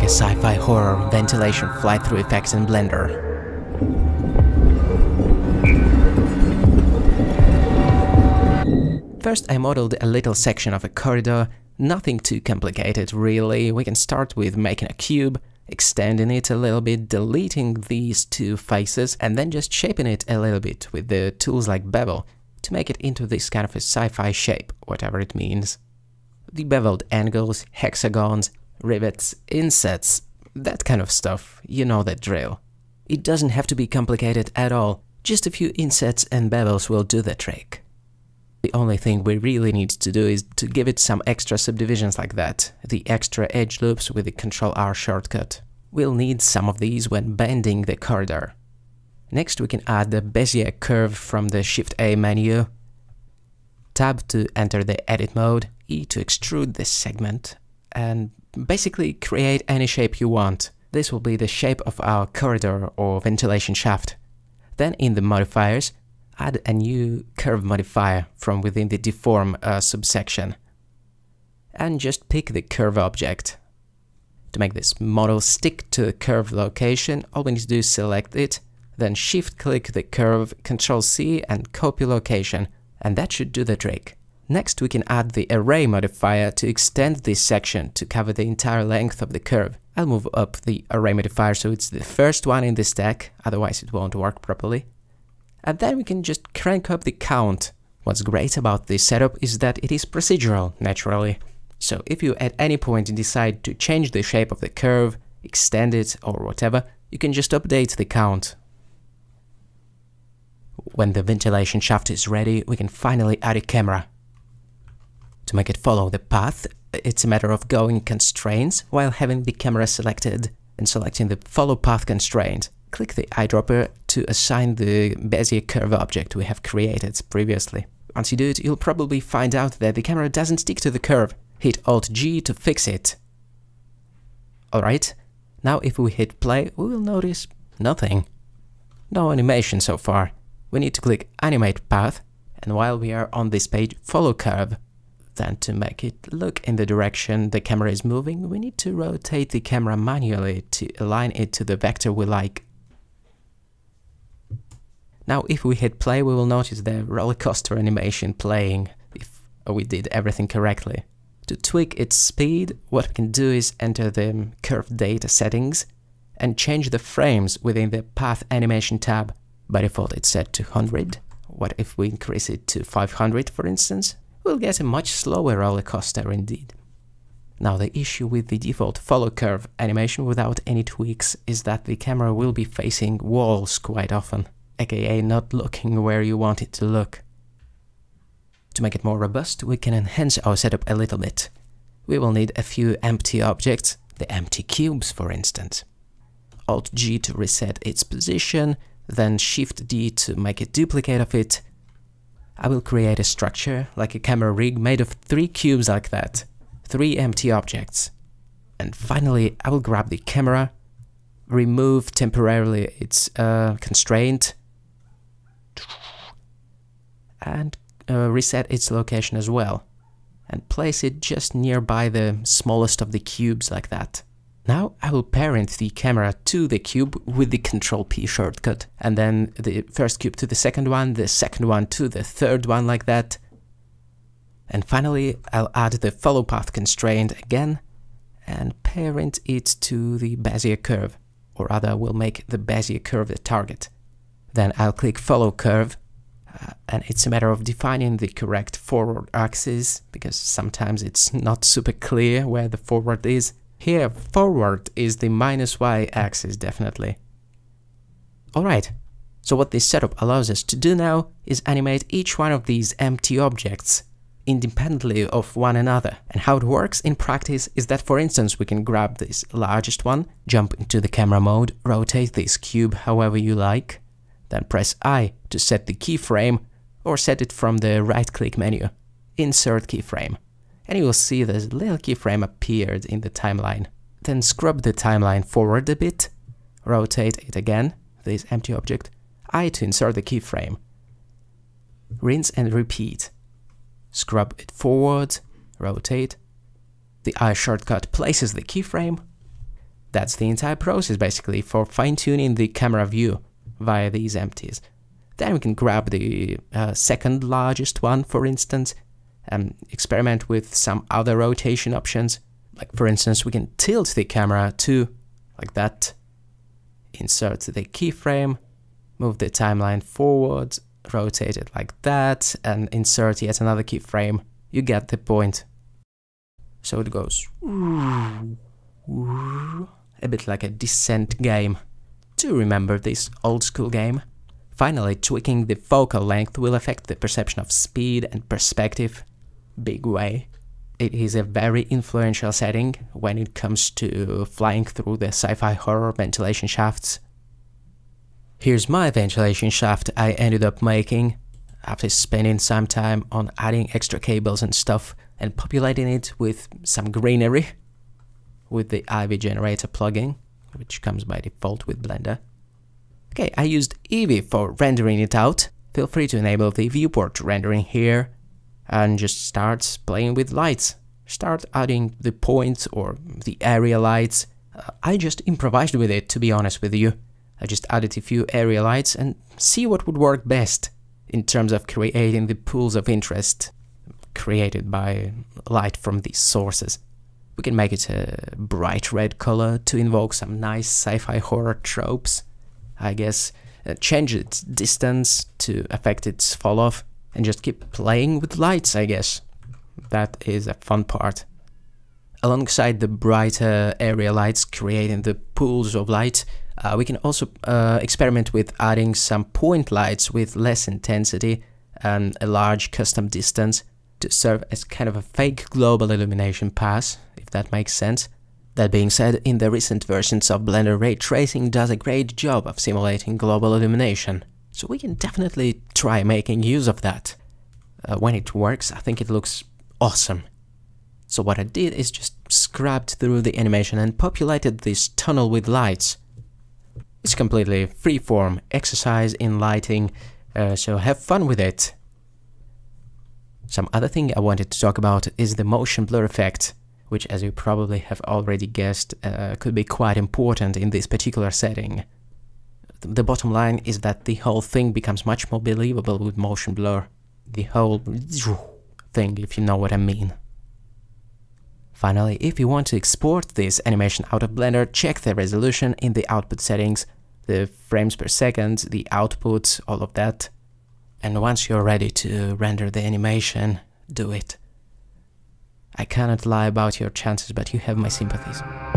a sci-fi horror ventilation fly-through effects in Blender. First I modeled a little section of a corridor, nothing too complicated really. We can start with making a cube, extending it a little bit, deleting these two faces, and then just shaping it a little bit with the tools like bevel to make it into this kind of a sci-fi shape, whatever it means. The beveled angles, hexagons, rivets, insets, that kind of stuff, you know the drill. It doesn't have to be complicated at all, just a few insets and bevels will do the trick. The only thing we really need to do is to give it some extra subdivisions like that, the extra edge loops with the Ctrl-R shortcut. We'll need some of these when bending the corridor. Next we can add the Bezier curve from the Shift-A menu, Tab to enter the edit mode, E to extrude this segment, and basically create any shape you want. This will be the shape of our corridor or ventilation shaft. Then in the modifiers, add a new curve modifier from within the deform subsection. And just pick the curve object. To make this model stick to the curve location, all we need to do is select it, then shift-click the curve, Ctrl-C and copy location, and that should do the trick. Next we can add the array modifier to extend this section to cover the entire length of the curve. I'll move up the array modifier so it's the first one in the stack, otherwise it won't work properly. And then we can just crank up the count. What's great about this setup is that it is procedural, naturally. So if you at any point decide to change the shape of the curve, extend it or whatever, you can just update the count. When the ventilation shaft is ready, we can finally add a camera. To make it follow the path, it's a matter of going constraints while having the camera selected and selecting the follow path constraint. Click the eyedropper to assign the Bezier curve object we have created previously. Once you do it, you'll probably find out that the camera doesn't stick to the curve. Hit Alt-G to fix it. Alright, now if we hit play, we will notice nothing. No animation so far. We need to click Animate Path, and while we are on this page, follow curve. Then to make it look in the direction the camera is moving, we need to rotate the camera manually to align it to the vector we like. Now if we hit play, we will notice the roller coaster animation playing, if we did everything correctly. To tweak its speed, what we can do is enter the curve data settings and change the frames within the path animation tab. By default it's set to 100. What if we increase it to 500 for instance? We'll get a much slower roller coaster indeed. Now the issue with the default follow curve animation without any tweaks is that the camera will be facing walls quite often, aka not looking where you want it to look. To make it more robust, we can enhance our setup a little bit. We will need a few empty objects, the empty cubes for instance. Alt-G to reset its position, then Shift-D to make a duplicate of it. I will create a structure, like a camera rig, made of 3 cubes like that, 3 empty objects. And finally, I will grab the camera, remove temporarily its constraint, and reset its location as well, and place it just nearby the smallest of the cubes like that. Now I will parent the camera to the cube with the Ctrl-P shortcut, and then the first cube to the second one to the third one like that. And finally I'll add the follow path constraint again and parent it to the Bezier curve, or rather we'll make the Bezier curve the target. Then I'll click follow curve, and it's a matter of defining the correct forward axis, because sometimes it's not super clear where the forward is. Here, forward is the -y axis, definitely. Alright, so what this setup allows us to do now is animate each one of these empty objects independently of one another. And how it works in practice is that, for instance, we can grab this largest one, jump into the camera mode, rotate this cube however you like, then press I to set the keyframe, or set it from the right-click menu, Insert Keyframe. And you will see this little keyframe appeared in the timeline. Then scrub the timeline forward a bit, rotate it again, this empty object, I to insert the keyframe. Rinse and repeat. Scrub it forward, rotate. The I shortcut places the keyframe. That's the entire process basically for fine-tuning the camera view via these empties. Then we can grab the second largest one, for instance, and experiment with some other rotation options. Like for instance, we can tilt the camera to like that, insert the keyframe, move the timeline forward, rotate it like that, and insert yet another keyframe. You get the point. So it goes a bit like a Descent game. Do you remember this old school game? Finally, tweaking the focal length will affect the perception of speed and perspective big way. It is a very influential setting when it comes to flying through the sci-fi horror ventilation shafts. Here's my ventilation shaft I ended up making after spending some time on adding extra cables and stuff and populating it with some greenery with the Eevee generator plugin, which comes by default with Blender. Okay, I used Eevee for rendering it out. Feel free to enable the viewport rendering here and just start playing with lights. Start adding the points or the area lights. I just improvised with it, to be honest with you. I just added a few area lights and see what would work best in terms of creating the pools of interest created by light from these sources. We can make it a bright red color to invoke some nice sci-fi horror tropes, I guess. Change its distance to affect its fall off and just keep playing with lights, I guess. That is a fun part. Alongside the brighter area lights creating the pools of light, we can also experiment with adding some point lights with less intensity and a large custom distance to serve as kind of a fake global illumination pass, if that makes sense. That being said, in the recent versions of Blender, ray tracing does a great job of simulating global illumination, so we can definitely try making use of that. When it works, I think it looks awesome. So what I did is just scrubbed through the animation and populated this tunnel with lights. It's completely freeform exercise in lighting, so have fun with it. Some other thing I wanted to talk about is the motion blur effect, which, as you probably have already guessed, could be quite important in this particular setting. The bottom line is that the whole thing becomes much more believable with motion blur. The whole thing, if you know what I mean. Finally, if you want to export this animation out of Blender, check the resolution in the output settings, the frames per second, the output, all of that. And once you're ready to render the animation, do it. I cannot lie about your chances, but you have my sympathies.